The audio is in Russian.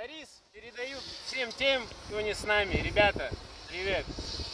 Борис передают всем тем, кто не с нами. Ребята, привет.